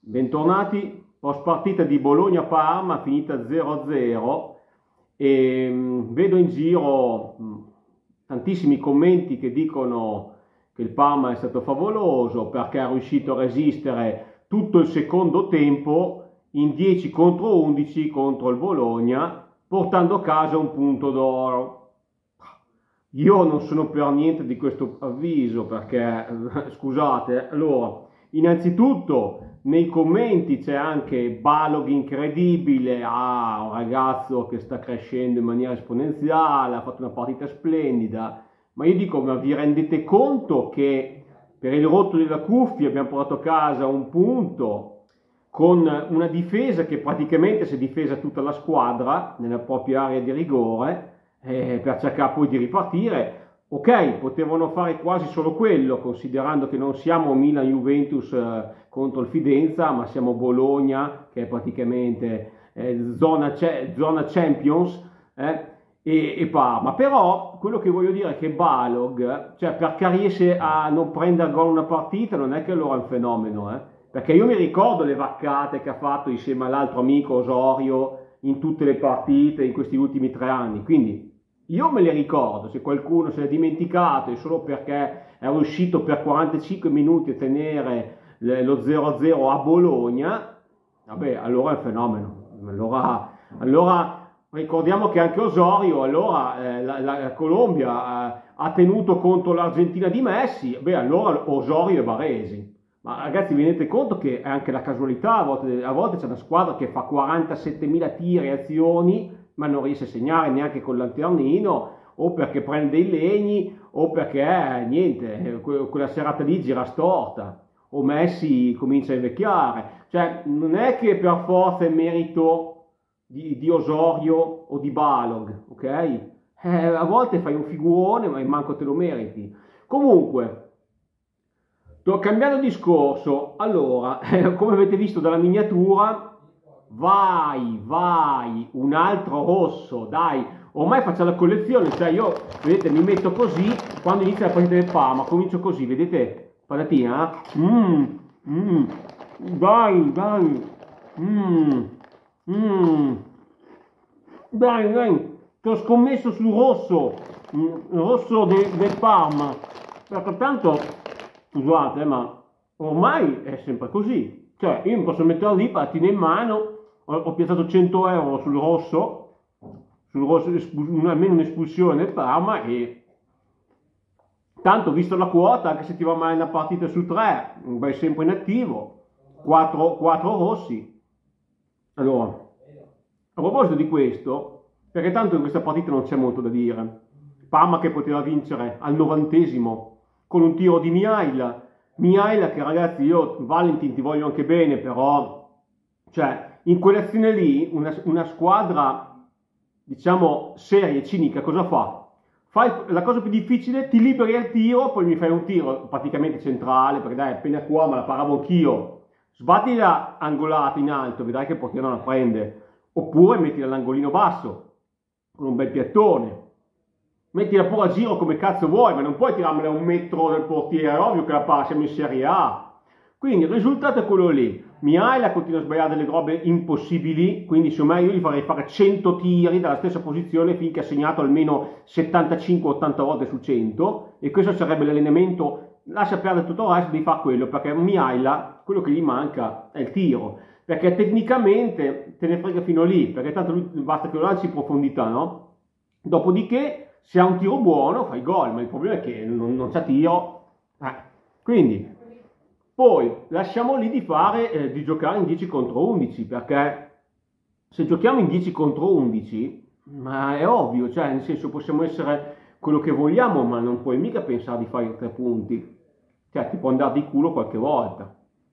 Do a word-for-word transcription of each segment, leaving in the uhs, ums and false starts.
Bentornati, post partita di Bologna-Parma finita zero a zero e mh, vedo in giro mh, tantissimi commenti che dicono che il Parma è stato favoloso perché è riuscito a resistere tutto il secondo tempo in dieci contro undici contro il Bologna, portando a casa un punto d'oro. Io non sono per niente di questo avviso perché, scusate, allora, innanzitutto nei commenti c'è anche Balog incredibile, ah, un ragazzo che sta crescendo in maniera esponenziale, ha fatto una partita splendida, ma io dico, ma vi rendete conto che per il rotto della cuffia abbiamo portato a casa un punto con una difesa che praticamente si è difesa tutta la squadra nella propria area di rigore, eh, per cercare poi di ripartire. Ok, potevano fare quasi solo quello, considerando che non siamo Milan-Juventus eh, contro il Fidenza, ma siamo Bologna, che è praticamente eh, zona, zona Champions, eh, e, e Parma. Però quello che voglio dire è che Balog, cioè perché riesce a non prendere gol una partita, non è che allora è un fenomeno, eh? Perché io mi ricordo le vaccate che ha fatto insieme all'altro amico Osorio in tutte le partite in questi ultimi tre anni, quindi io me le ricordo. Se qualcuno se l'è dimenticato è solo perché è riuscito per quarantacinque minuti a tenere lo zero a zero a Bologna, vabbè, allora è un fenomeno. Allora, allora ricordiamo che anche Osorio, allora eh, la, la Colombia eh, ha tenuto contro l'Argentina di Messi, beh, allora Osorio e Baresi. Ma ragazzi, vi rendete conto che è anche la casualità, a volte, a volte c'è una squadra che fa quarantasettemila tiri e azioni, ma non riesce a segnare neanche con il lanternino, o perché prende dei legni, o perché, niente, quella serata lì gira storta, o Messi comincia a invecchiare. Cioè, non è che per forza è merito di, di Osorio o di Balog, ok? Eh, a volte fai un figurone, ma manco te lo meriti. Comunque, cambiando discorso, allora, come avete visto dalla miniatura, vai, vai, un altro rosso, dai, ormai faccio la collezione, cioè io, vedete, mi metto così, quando inizia la partita del Parma, comincio così, vedete, patatina, mmm, mmm, dai, dai, mmm, mmm, dai, dai, ti ho scommesso sul rosso, il rosso de, del Parma, perché tanto, scusate, ma ormai è sempre così, cioè io mi posso mettere lì, patina in mano, ho, ho piazzato cento euro sul rosso, sul rosso, almeno un'espulsione nel Parma, e tanto visto la quota, anche se ti va male una partita su tre, vai sempre in attivo, quattro rossi. Allora, a proposito di questo, perché tanto in questa partita non c'è molto da dire, Parma che poteva vincere al novantesimo con un tiro di Mihaila, Mihaila che, ragazzi, io Valentin ti voglio anche bene, però cioè in quell'azione lì una, una squadra, diciamo, seria e cinica cosa fa? Fai la cosa più difficile, ti liberi al tiro, poi mi fai un tiro praticamente centrale, perché dai, appena qua me la paravo anch'io, sbatti la angolata in alto, vedrai che il portiere non la prende, oppure metti all'angolino basso con un bel piattone, mettila pure a giro come cazzo vuoi, ma non puoi tirarmela a un metro dal portiere, è ovvio che la palla, siamo in Serie A. Quindi il risultato è quello lì. Mihaila continua a sbagliare delle robe impossibili, quindi secondo me io gli farei fare cento tiri dalla stessa posizione finché ha segnato almeno settantacinque ottanta volte su cento, e questo sarebbe l'allenamento. Lascia perdere tutto il resto, devi fare quello, perché Mihaila, quello che gli manca è il tiro, perché tecnicamente te ne frega fino lì, perché tanto lui basta che lo lanci in profondità, no? Dopodiché, se ha un tiro buono, fai gol, ma il problema è che non, non c'è tiro. Eh. Quindi, poi, lasciamo lì di fare, eh, di giocare in dieci contro undici, perché se giochiamo in dieci contro undici, ma è ovvio, cioè, nel senso, possiamo essere quello che vogliamo, ma non puoi mica pensare di fare tre punti. Cioè, ti può andare di culo qualche volta.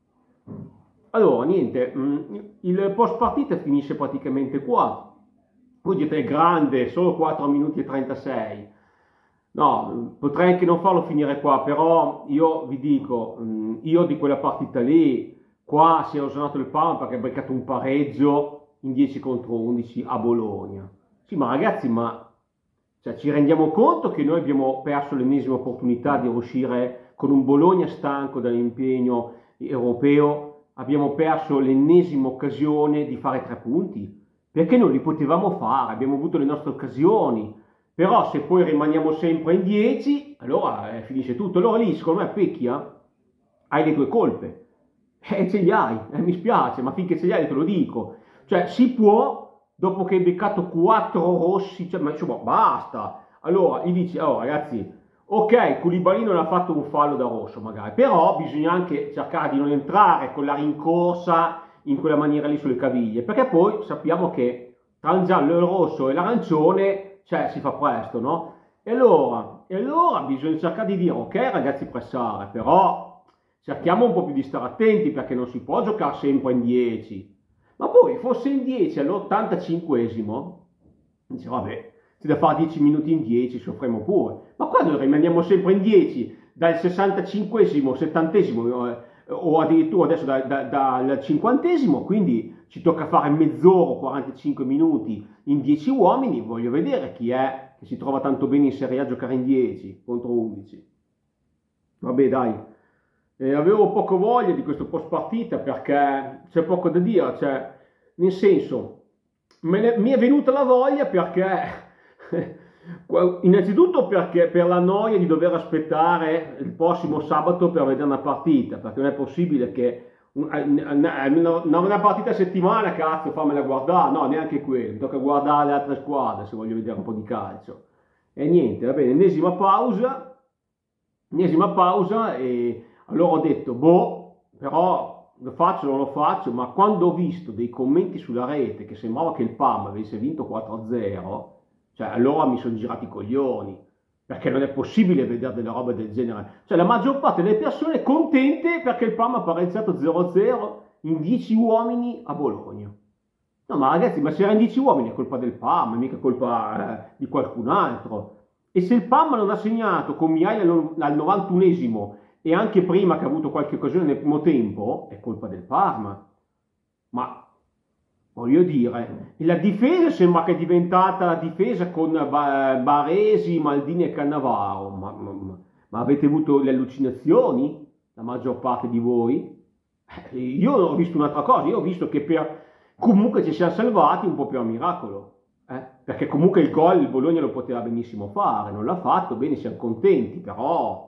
Allora, niente, mh, il post partita finisce praticamente qua. Voi dite è grande, solo quattro minuti e trentasei. No, potrei anche non farlo finire qua, però io vi dico, io di quella partita lì, qua si è osato il Parma perché ha beccato un pareggio in dieci contro undici a Bologna. Sì, ma ragazzi, ma cioè, ci rendiamo conto che noi abbiamo perso l'ennesima opportunità di uscire con un Bologna stanco dall'impegno europeo, abbiamo perso l'ennesima occasione di fare tre punti, perché non li potevamo fare, abbiamo avuto le nostre occasioni, però se poi rimaniamo sempre in dieci, allora eh, finisce tutto. Allora lì, secondo me, Pecchia, hai le tue colpe, e eh, ce li hai, eh, mi spiace, ma finché ce li hai te lo dico, cioè si può, dopo che hai beccato quattro rossi, cioè, ma insomma, basta, allora gli dici, oh ragazzi, ok, Koulibaly non ha fatto un fallo da rosso magari, però bisogna anche cercare di non entrare con la rincorsa in quella maniera lì sulle caviglie, perché poi sappiamo che tra il giallo, il rosso e l'arancione, cioè si fa presto, no? E allora, e allora bisogna cercare di dire, ok ragazzi, pressare, però cerchiamo un po' più di stare attenti, perché non si può giocare sempre in dieci. Ma poi fosse in dieci all'ottantacinquesimo, dice vabbè, se da fare dieci minuti in dieci soffriamo pure, ma quando rimaniamo sempre in dieci dal sessantacinquesimo, settantesimo eh, o addirittura adesso da, da, dal cinquantesimo, quindi ci tocca fare mezz'ora, quarantacinque minuti in dieci uomini, voglio vedere chi è che si trova tanto bene in Serie A a giocare in dieci contro undici. Vabbè dai, eh, avevo poco voglia di questo post partita perché c'è poco da dire, cioè, nel senso, me ne, mi è venuta la voglia perché... innanzitutto perché per la noia di dover aspettare il prossimo sabato per vedere una partita, perché non è possibile che una, una partita a settimana, cazzo, fammela guardare, no, neanche quello, mi tocca guardare le altre squadre se voglio vedere un po' di calcio. E niente, va bene, ennesima pausa, ennesima pausa e allora ho detto, boh, però lo faccio o non lo faccio, ma quando ho visto dei commenti sulla rete che sembrava che il Parma avesse vinto quattro a zero, cioè allora mi sono girati i coglioni, perché non è possibile vedere delle robe del genere. Cioè la maggior parte delle persone è contente perché il Parma ha pareggiato zero a zero in dieci uomini a Bologna. No ma ragazzi, ma se era in dieci uomini è colpa del Parma, mica colpa eh, di qualcun altro. E se il Parma non ha segnato con Miaia al novantunesimo e anche prima che ha avuto qualche occasione nel primo tempo, è colpa del Parma. Ma... voglio dire, la difesa sembra che è diventata la difesa con Baresi, Maldini e Cannavaro, ma, ma, ma avete avuto le allucinazioni, la maggior parte di voi? Io ho visto un'altra cosa, io ho visto che per, comunque ci siamo salvati un po' per miracolo, eh? Perché comunque il gol il Bologna lo poteva benissimo fare, non l'ha fatto, bene, siamo contenti, però...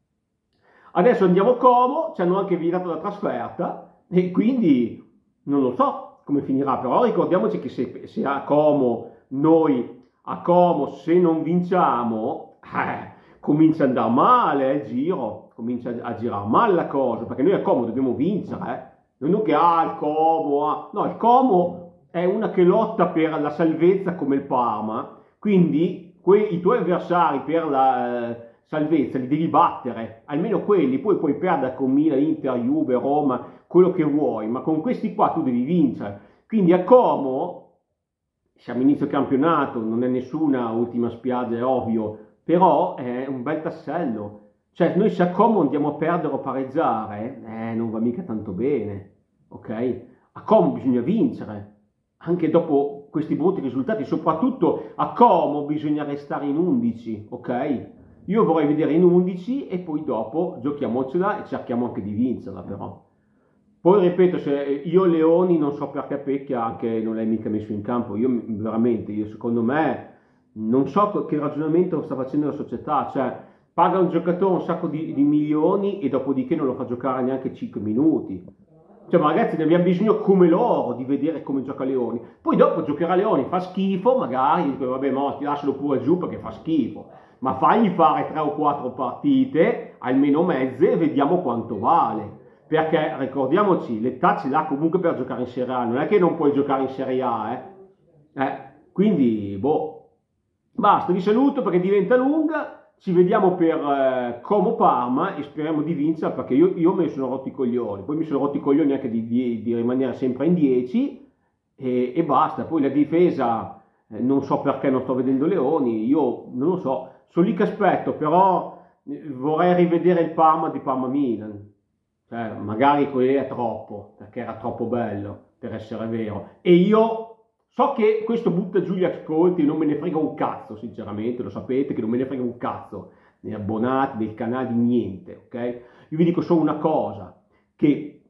Adesso andiamo a Como, ci hanno anche vietato la trasferta, e quindi non lo so come finirà, però ricordiamoci che se, se a Como, noi a Como, se non vinciamo, eh, comincia ad andare male eh, il giro, comincia a, a girare male la cosa, perché noi a Como dobbiamo vincere, eh. Non che ah, il Como, ah. No, il Como è una che lotta per la salvezza come il Parma, quindi que- i tuoi avversari per la eh, salvezza li devi battere, almeno quelli, poi puoi perdere con Milan, Inter, Juve, Roma, quello che vuoi, ma con questi qua tu devi vincere. Quindi a Como, siamo inizio campionato, non è nessuna ultima spiaggia, è ovvio, però è un bel tassello. Cioè noi se a Como andiamo a perdere o pareggiare, eh, non va mica tanto bene, ok? A Como bisogna vincere, anche dopo questi brutti risultati, soprattutto a Como bisogna restare in undici, ok? Io vorrei vedere in undici e poi dopo giochiamocela e cerchiamo anche di vincerla però. Poi ripeto, se io Leoni non so perché Pecchia anche non l'hai mica messo in campo, io veramente, io secondo me, non so che ragionamento sta facendo la società, cioè paga un giocatore un sacco di, di milioni e dopodiché non lo fa giocare neanche cinque minuti. Cioè ma ragazzi ne abbiamo bisogno come loro di vedere come gioca Leoni, poi dopo giocherà Leoni, fa schifo, magari dico vabbè ma ti lascialo pure giù perché fa schifo, ma fagli fare tre o quattro partite, almeno mezze, e vediamo quanto vale. Perché ricordiamoci, l'età ce l'ha comunque per giocare in Serie A, non è che non puoi giocare in Serie A, eh? eh quindi, boh, basta, vi saluto perché diventa lunga, ci vediamo per eh, Como Parma e speriamo di vincere perché io, io me ne sono rotti i coglioni, poi mi sono rotti i coglioni anche di, di, di rimanere sempre in dieci e, e basta, poi la difesa, eh, non so perché non sto vedendo Leoni, io non lo so, sono lì che aspetto, però vorrei rivedere il Parma di Parma Milan. Cioè, magari quello è troppo, perché era troppo bello per essere vero. E io so che questo butta giù gli ascolti, non me ne frega un cazzo, sinceramente, lo sapete che non me ne frega un cazzo, né abbonati, del canale, di niente, ok? Io vi dico solo una cosa, che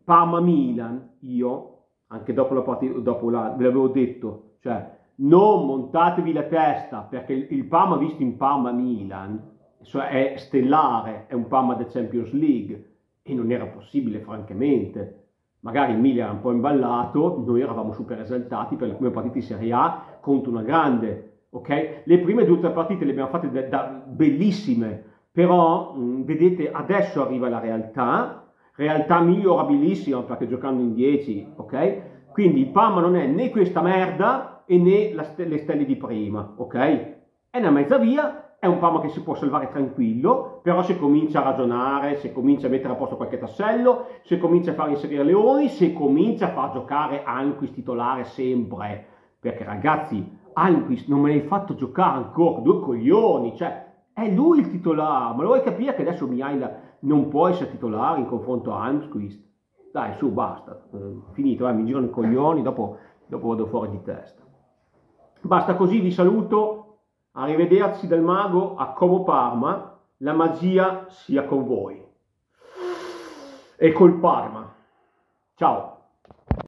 Parma-Milan, io, anche dopo la partita, dopo la, ve l'avevo detto, cioè non montatevi la testa, perché il, il Parma visto in Parma-Milan, cioè è stellare, è un Parma del Champions League, e non era possibile francamente. Magari il Milan era un po' imballato, noi eravamo super esaltati per le prime partite di Serie A contro una grande, ok? Le prime due o tre partite le abbiamo fatte da, da bellissime, però mh, vedete adesso arriva la realtà, realtà migliorabilissima perché giocando in dieci, ok? Quindi il Parma non è né questa merda e né la, le stelle di prima, ok? È una mezza via. È un Parma che si può salvare tranquillo, però se comincia a ragionare, se comincia a mettere a posto qualche tassello, se comincia a far inserire Leoni, se comincia a far giocare Almqvist titolare sempre, perché ragazzi, Almqvist non me l'hai fatto giocare ancora, due coglioni, cioè è lui il titolare, ma lo vuoi capire che adesso Mihaila non può essere titolare in confronto a Almqvist? Dai, su, basta, finito, eh, mi girano i coglioni, dopo, dopo vado fuori di testa. Basta così, vi saluto. Arrivederci dal mago a Como Parma, la magia sia con voi e col Parma. Ciao!